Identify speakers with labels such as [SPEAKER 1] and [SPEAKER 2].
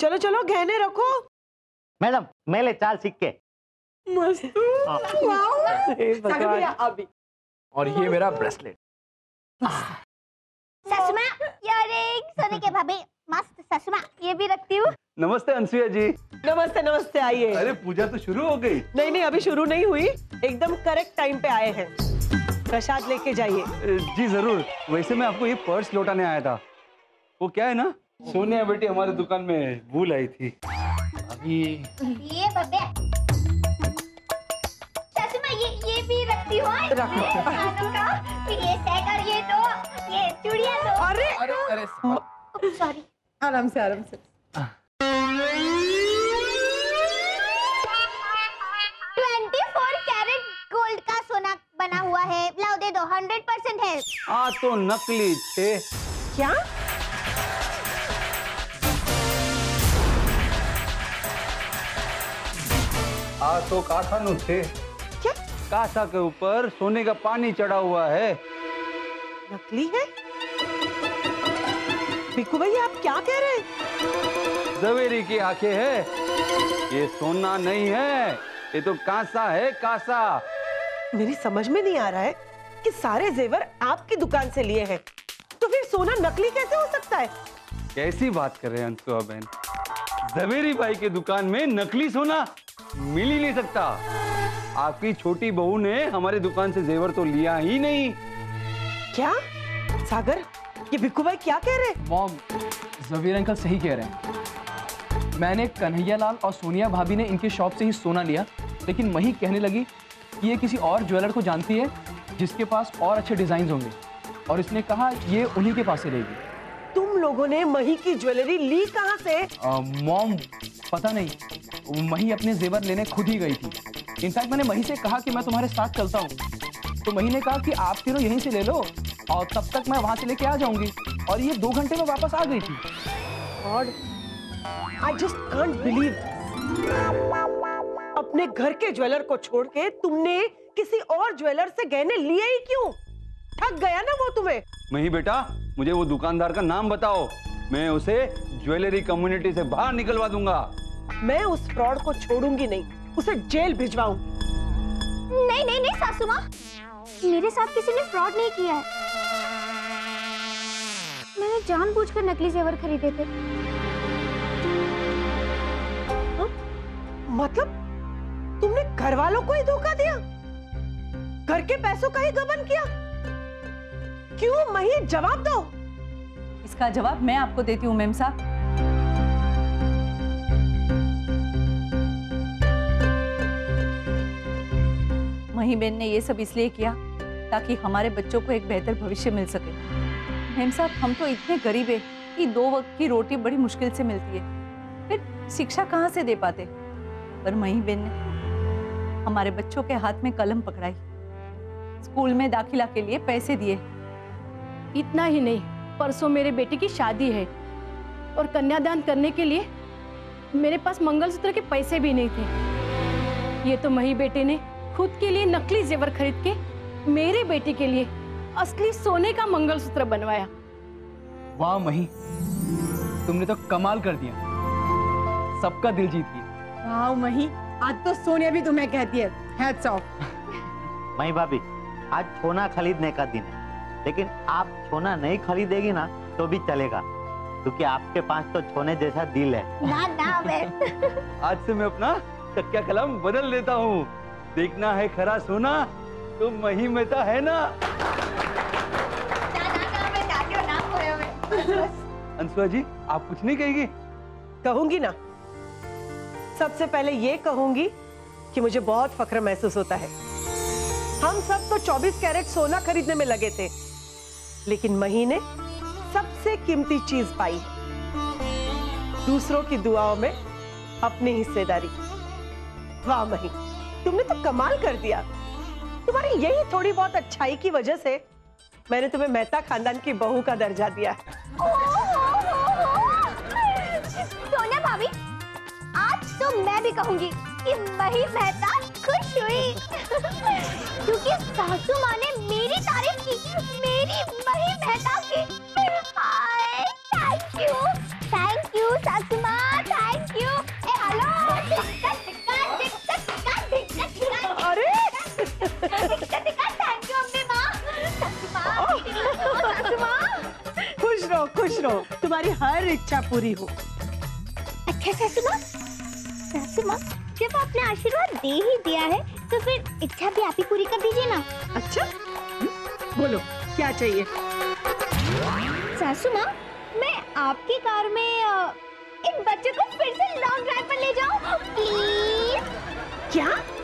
[SPEAKER 1] चलो चलो गहने रखो।
[SPEAKER 2] मैडम मेले चाल सिक्के।
[SPEAKER 1] मस्त। अभी
[SPEAKER 3] और ये मेरा ब्रेसलेट।
[SPEAKER 4] ससुमा इयररिंग सोने के भाभी मस्त। ससुमा ये भी रखती हूँ।
[SPEAKER 5] नमस्ते अनसुया जी।
[SPEAKER 1] नमस्ते नमस्ते, आइए।
[SPEAKER 5] अरे पूजा तो शुरू हो गई।
[SPEAKER 1] नहीं अभी शुरू नहीं हुई, एकदम करेक्ट टाइम पे आए हैं। प्रसाद लेके जाइए।
[SPEAKER 5] जी जरूर। वैसे मैं आपको ये पर्स लौटाने आया था। वो क्या है ना, सोनिया बेटी हमारी दुकान में भूल आई थी।
[SPEAKER 3] अभी
[SPEAKER 4] ये बब्बे ससुमा ये भी रखती हूँ। ये सेट और ये दो, ये चूड़ियाँ दो।
[SPEAKER 1] अरे
[SPEAKER 3] अरे
[SPEAKER 4] सॉरी।
[SPEAKER 1] आराम से आराम से।
[SPEAKER 4] 24 कैरेट गोल्ड का सोना बना हुआ है। लाओ दे दो, 100% है।
[SPEAKER 5] तो नकली थे।
[SPEAKER 1] क्या?
[SPEAKER 5] तो कासानु थे।
[SPEAKER 1] क्या?
[SPEAKER 5] कासा के ऊपर सोने का पानी चढ़ा हुआ है।
[SPEAKER 1] नकली है? बिक्कू भैया आप क्या कह रहे हैं?
[SPEAKER 5] जवेरी की आंखें है, ये सोना नहीं है, ये तो कांसा है, कांसा।
[SPEAKER 1] मेरी समझ में नहीं आ रहा है कि सारे जेवर आपकी दुकान से लिए हैं, तो फिर सोना नकली कैसे हो सकता है?
[SPEAKER 5] कैसी बात कर रहे हैं अंशुआ बहन, जवेरी भाई की दुकान में नकली सोना मिल ही नहीं सकता। आपकी छोटी बहू ने हमारी दुकान से जेवर तो लिया ही नहीं।
[SPEAKER 1] क्या? सागर, ये बिक्कू भाई क्या कह रहे हैं?
[SPEAKER 3] मॉम, जवीर अंकल सही कह रहे हैं। मैंने कन्हैया लाल और सोनिया भाभी ने इनके शॉप से ही सोना लिया, लेकिन मही कहने लगी कि ये किसी और ज्वेलर को जानती है जिसके पास और अच्छे डिजाइन होंगे, और इसने कहा ये उन्हीं के पास से लेगी।
[SPEAKER 1] तुम लोगों ने मही की ज्वेलरी ली कहाँ से?
[SPEAKER 3] मॉम पता नहीं, मही अपने जेवर लेने खुद ही गई थी। इनफैक्ट मैंने मही से कहा कि मैं तुम्हारे साथ चलता हूँ, तो मही ने कहा कि आप फिर यहीं से ले लो और तब तक मैं वहां से लेके आ जाऊंगी, और ये 2 घंटे में वापस आ गई थी।
[SPEAKER 1] God, I just can't believe। अपने घर के ज्वेलर को छोड़ के तुमने किसी और ज्वेलर से गहने लिए ही क्यों? ठग गया ना वो तुम्हें।
[SPEAKER 5] नहीं बेटा, मुझे वो दुकानदार का नाम बताओ, मैं उसे ज्वेलरी कम्युनिटी से बाहर निकलवा दूंगा।
[SPEAKER 1] मैं उस फ्रॉड को छोड़ूंगी नहीं, उसे जेल भिजवाऊंगी।
[SPEAKER 4] नहीं नहीं नहीं सासू माँ, मेरे साथ किसी ने फ्रॉड नहीं किया है। मैंने जानबूझकर नकली जेवर खरीदे थे।
[SPEAKER 1] मतलब तुमने घर वालों को ही धोखा दिया, घर के पैसों का ही गबन किया? क्यों मही, जवाब दो।
[SPEAKER 6] इसका जवाब मैं आपको देती हूँ मेम साहब। मही बहन ने ये सब इसलिए किया ताकि हमारे बच्चों को एक बेहतर भविष्य मिल सके। मेम साहब, हम तो इतने गरीब हैं कि 2 वक्त की रोटी बड़ी मुश्किल से मिलती है, फिर शिक्षा कहाँ से दे पाते? पर मही बहन ने हमारे बच्चों के हाथ में कलम पकड़ाई, स्कूल में दाखिला के लिए पैसे दिए।
[SPEAKER 7] इतना ही नहीं, परसों मेरे बेटे की शादी है और कन्यादान करने के लिए मेरे पास मंगलसूत्र के पैसे भी नहीं थे। ये तो मही बेटे ने खुद के लिए नकली जेवर खरीद के मेरे बेटे के लिए असली सोने का मंगलसूत्र बनवाया।
[SPEAKER 3] वाह मही, तुमने तो कमाल कर दिया, सबका दिल जीत लिया।
[SPEAKER 8] वाह मही, आज तो सोनिया भी तुम्हें कहती है हैट्स ऑफ।
[SPEAKER 2] मही भाभी, आज सोना खरीदने का दिन है, लेकिन आप सोना नहीं खरीदेगी ना तो भी चलेगा, क्योंकि आपके पास तो सोने जैसा दिल है।
[SPEAKER 4] ना ना मैं
[SPEAKER 5] आज से मैं अपना चक्का कलम बदल देता हूँ। देखना है खरा सोना तो मही मेहता है ना। अंशुआ जी, आप कुछ नहीं कहेगी?
[SPEAKER 1] कहूंगी ना। सबसे पहले ये कहूंगी कि मुझे बहुत फख्र महसूस होता है। हम सब तो 24 कैरेट सोना खरीदने में लगे थे, लेकिन मही ने सबसे कीमती चीज पाई, दूसरों की दुआओं में अपनी हिस्सेदारी। वाह मही, तुमने तो कमाल कर दिया। तुम्हारी यही थोड़ी बहुत अच्छाई की वजह से मैंने तुम्हें मेहता खानदान की बहू का दर्जा दिया।
[SPEAKER 4] सोनिया भाभी, आज तो मैं भी कहूंगी कि मही मेहता खुश हुई क्योंकि सासू माँ ने मेरी तारीफ की, मेरी मही मेहता की। थैंक यू सासू माँ,
[SPEAKER 1] हो, तुम्हारी हर इच्छा पूरी हो।
[SPEAKER 4] अच्छा सासू माँ, जब आपने आशीर्वाद दे ही दिया है तो फिर इच्छा भी आप ही पूरी कर दीजिए ना।
[SPEAKER 1] अच्छा, बोलो क्या चाहिए?
[SPEAKER 4] सासू माँ, मैं आपकी कार में इन बच्चों को फिर से लॉन्ग ड्राइव पर ले जाऊं प्लीज।
[SPEAKER 1] क्या?